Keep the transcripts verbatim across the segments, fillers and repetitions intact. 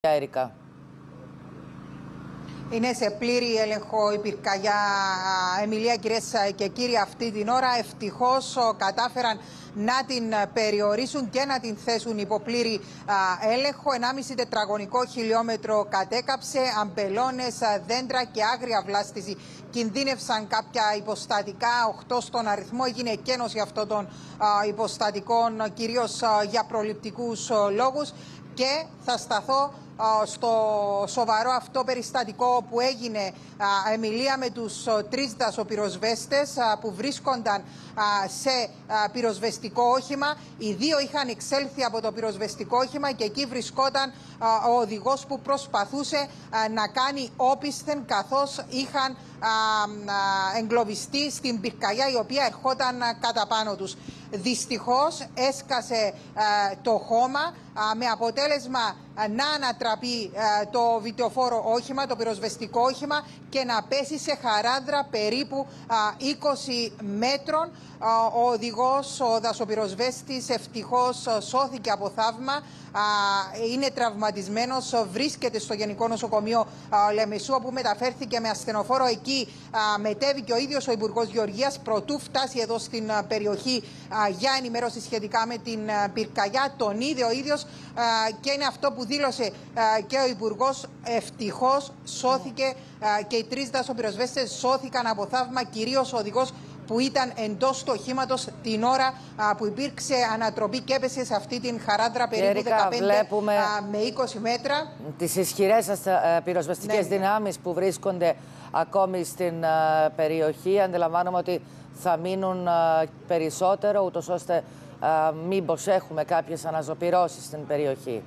Έρικα. Είναι σε πλήρη έλεγχο η πυρκαγιά, Εμιλία, κυρίες και κύριοι, αυτή την ώρα. Ευτυχώς κατάφεραν να την περιορίσουν και να την θέσουν υπό πλήρη έλεγχο. ενάμιση τετραγωνικό χιλιόμετρο κατέκαψε, αμπελώνες, δέντρα και άγρια βλάστηση κινδύνευσαν κάποια υποστατικά, οκτώ στον αριθμό. Έγινε εκένωση αυτών των υποστατικών, κυρίως για προληπτικούς λόγους. Και θα σταθώ στο σοβαρό αυτό περιστατικό που έγινε, Εμιλία, με τους τρεις δασοπυροσβέστες που βρίσκονταν σε πυροσβεστικό όχημα. Οι δύο είχαν εξέλθει από το πυροσβεστικό όχημα και εκεί βρισκόταν ο οδηγός που προσπαθούσε να κάνει όπισθεν, καθώς είχαν εγκλωβιστεί στην πυρκαγιά η οποία ερχόταν κατά πάνω τους. Δυστυχώς έσκασε το χώμα με αποτέλεσμα να ανατραπεί το βιτεοφόρο όχημα, το πυροσβεστικό όχημα, και να πέσει σε χαράδρα περίπου είκοσι μέτρων. Ο οδηγός, ο δασοπυροσβέστης, ευτυχώς σώθηκε από θαύμα. Είναι τραυματισμένος, βρίσκεται στο Γενικό Νοσοκομείο Λεμεσού, όπου μεταφέρθηκε με ασθενοφόρο. Εκεί μετέβη και ο ίδιος ο Υπουργός Γεωργίας, προτού φτάσει εδώ στην περιοχή για ενημέρωση σχετικά με την πυρκαγιά. Τον είδε ο ίδιος και είναι αυτό που δήλωσε και ο Υπουργός. Ευτυχώς σώθηκε και οι τρεις δασοπυροσβέστες σώθηκαν από θαύμα, κυρίως ο οδηγός που ήταν εντός του οχήματος την ώρα που υπήρξε ανατροπή και έπεσε σε αυτή την χαράδρα περίπου δεκαπέντε με είκοσι μέτρα. Τις ισχυρές πυροσβεστικές ναι. δυνάμεις που βρίσκονται ακόμη στην περιοχή. Αντιλαμβάνομαι ότι θα μείνουν περισσότερο, ούτως ώστε μήπως έχουμε κάποιες αναζωπυρώσεις στην περιοχή.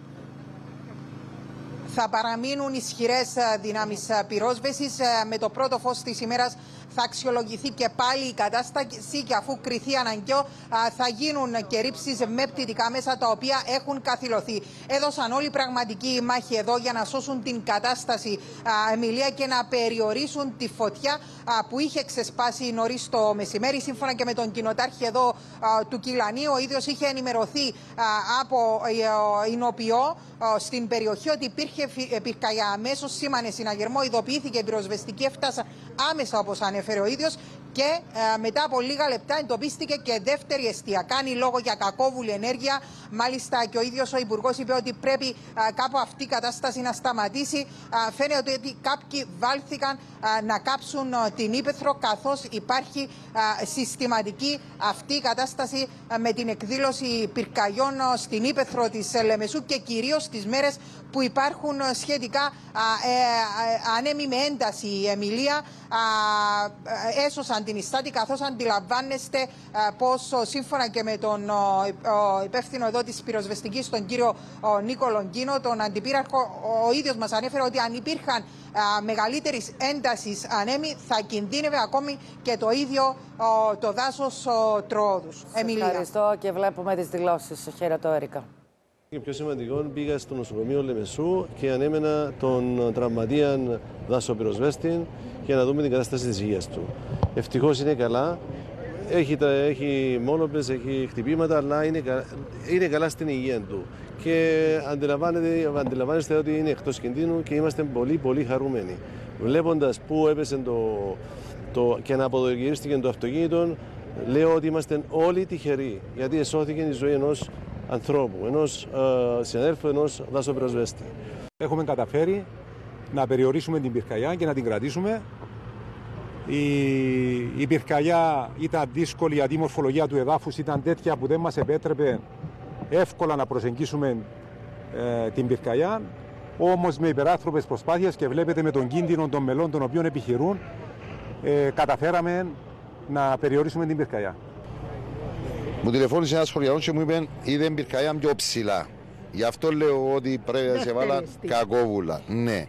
Θα παραμείνουν ισχυρές δυνάμεις πυρόσβεσης. Με το πρώτο φως της ημέρας θα αξιολογηθεί και πάλι η κατάσταση και αφού κριθεί αναγκαίο θα γίνουν και ρήψεις με πτυτικά μέσα, τα οποία έχουν καθυλωθεί. Έδωσαν όλη πραγματική μάχη εδώ για να σώσουν την κατάσταση, Εμιλία, και να περιορίσουν τη φωτιά που είχε ξεσπάσει νωρίς το μεσημέρι. Σύμφωνα και με τον κοινοτάρχη εδώ του Κιλανίου, ο ίδιος είχε ενημερωθεί από εινοποιό στην περιοχή ότι υπήρχε πυρκαγιά. Αμέσως σήμανε συναγερμό, ειδοποιήθηκε η πυροσβεστική, έφτασε άμεσα όπως ανέφερε ο ίδιος, και ε, μετά από λίγα λεπτά εντοπίστηκε και δεύτερη αιστεία. Κάνει λόγο για κακόβουλη ενέργεια. Μάλιστα και ο ίδιος ο Υπουργός είπε ότι πρέπει ε, κάπου αυτή η κατάσταση να σταματήσει. Ε, φαίνεται ότι κάποιοι βάλθηκαν ε, να κάψουν ε, την ύπαιθρο, καθώς υπάρχει ε, συστηματική αυτή η κατάσταση ε, με την εκδήλωση πυρκαγιών ε, στην ύπαιθρο της Λεμεσού, και κυρίως τις μέρες που υπάρχουν ε, σχετικά ε, ε, ανέμοι με ένταση, η Εμιλία. Ε, έσωσαν την Ιστάτη, καθώς αντιλαμβάνεστε πως σύμφωνα και με τον υπεύθυνο εδώ της πυροσβεστικής, τον κύριο Νίκο Λονγκίνο, τον αντιπύραρχο, ο ίδιος μας ανέφερε ότι αν υπήρχαν μεγαλύτερης έντασης ανέμοι θα κινδύνευε ακόμη και το ίδιο το δάσος Τροόδους. Εμιλία. Ευχαριστώ και βλέπουμε τις δηλώσεις. Χαίρετο, Έρικα. Και πιο σημαντικό, πήγα στο νοσοκομείο Λεμεσού και ανέμενα τον τραυματία δασοπυροσβέστη για να δούμε την κατάσταση της υγείας του. Ευτυχώς είναι καλά, έχει, έχει μόνοπες, έχει χτυπήματα, αλλά είναι, είναι καλά στην υγεία του. Και αντιλαμβάνεστε ότι είναι εκτός κινδύνου και είμαστε πολύ πολύ χαρούμενοι. Βλέποντας πού έπεσε το, το, και να αποδογυρίστηκε το αυτοκίνητο, λέω ότι είμαστε όλοι τυχεροί, γιατί εσώθηκε η ζωή ενός ανθρώπου, ενός ε, συναδέλφου, ενός δασοπυροσβέστη. Έχουμε καταφέρει να περιορίσουμε την πυρκαγιά και να την κρατήσουμε. Η, η πυρκαγιά ήταν δύσκολη, γιατί η μορφολογία του εδάφους ήταν τέτοια που δεν μας επέτρεπε εύκολα να προσεγγίσουμε ε, την πυρκαγιά. Όμως με υπεράνθρωπες προσπάθειες, και βλέπετε με τον κίνδυνο των μελών των οποίων επιχειρούν, ε, καταφέραμε να περιορίσουμε την πυρκαγιά. Μου τηλεφώνησε ένας σχολιανός και μου είπε είδε πυρκαγιά πιο ψηλά. Γι' αυτό λέω ότι πρέπει να σε βάλα κακόβουλα. Ναι.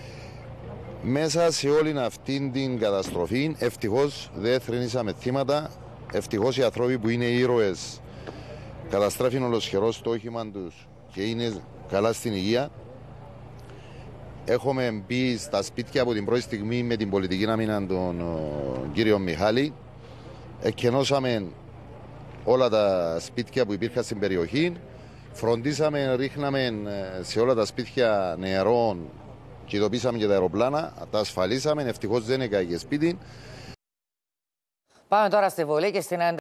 Μέσα σε όλη αυτή την καταστροφή, ευτυχώς δεν θρηνήσαμε θύματα. Ευτυχώς οι άνθρωποι που είναι ήρωες καταστράφουν ολοσχερός το όχημα τους και είναι καλά στην υγεία. Έχουμε μπει στα σπίτια από την πρώτη στιγμή με την πολιτική άμυνα τον κύριο Μιχάλη. Εκκενώσαμε όλα τα σπίτια που υπήρχαν στην περιοχή Φροντίσαμε, ρίχναμε σε όλα τα σπίτια νερό και ειδοποίησαμε και τα αεροπλάνα. Τα ασφαλίσαμε. Ευτυχώς δεν έκαιγε σπίτι. Πάμε τώρα στη Βουλή και στην